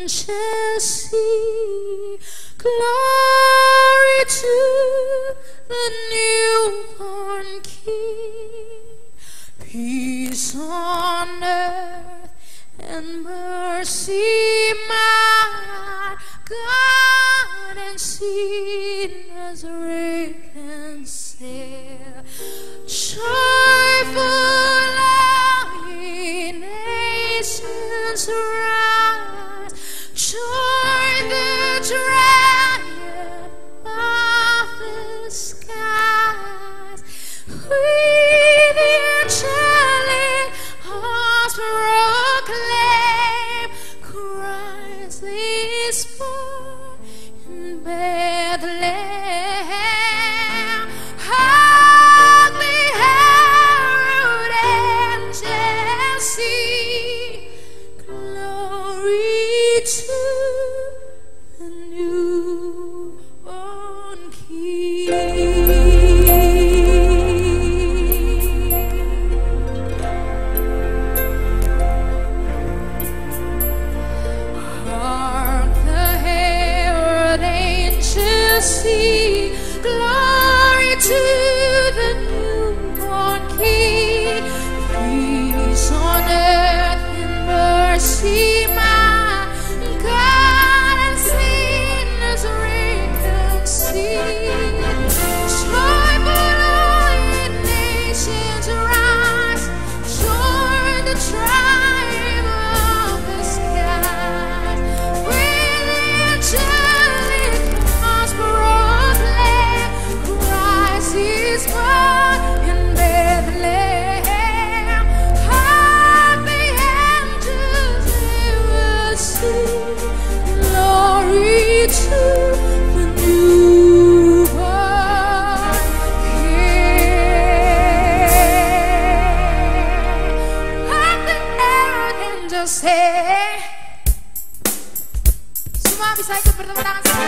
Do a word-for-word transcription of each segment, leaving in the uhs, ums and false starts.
angels sing, glory to the newborn King. Peace on earth and mercy, my God, and sinners reconcile. Joyful all ye nations rise, join the triumph of the skies. We the angelic hosts proclaim, Christ is born in Bethlehem. Hark the herald angels sing, glory to the newborn King. Hark the herald angels sing, glory to the newborn King. Peace on earth and mercy, my God, and sinners reconcile. Joyful all ye nations rise, join the triumph of the skies. With the angelic hosts proclaim, Christ is born in Bethlehem. Hark the angels ever sing, glory to the newborn King. Hark the herald angels say. Semua bisa ikut bertepuk tangan semua.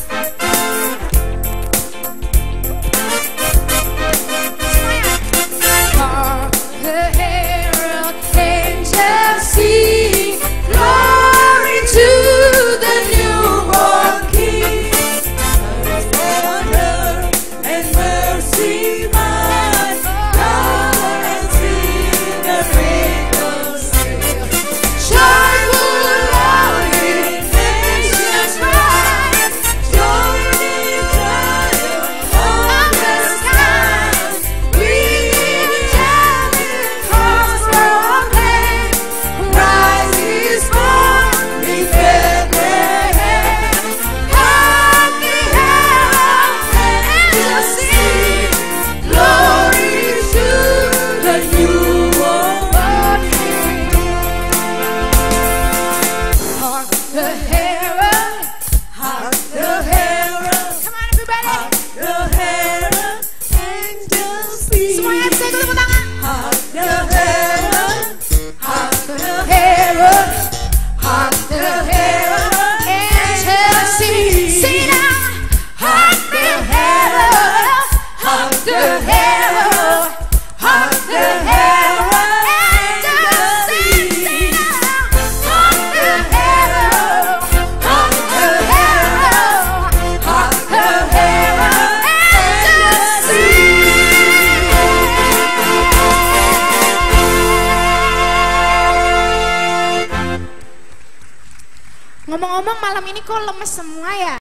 Hark the herald angels sing, glory to the newborn King. Honor and mercy, my God, and sinners reconcile. Joyful all ye nations rise, join the triumph of the skies. We angelic hosts proclaim, Christ is born in Bethlehem. Hark the herald angels sing, glory to the newborn King. Hark the herald, hark the herald. Come on everybody. Hark the herald angels sing. Semuanya bisa ikut tepuk tangan. Hark the herald, hark the herald, hark the herald angels sing. Sing it out. Hark the herald, hark the herald, hark the herald angels sing. Sing it out. Hark the herald, hark the herald, hark the herald angels sing. Ngomong-ngomong malam ini kok lemes semua ya?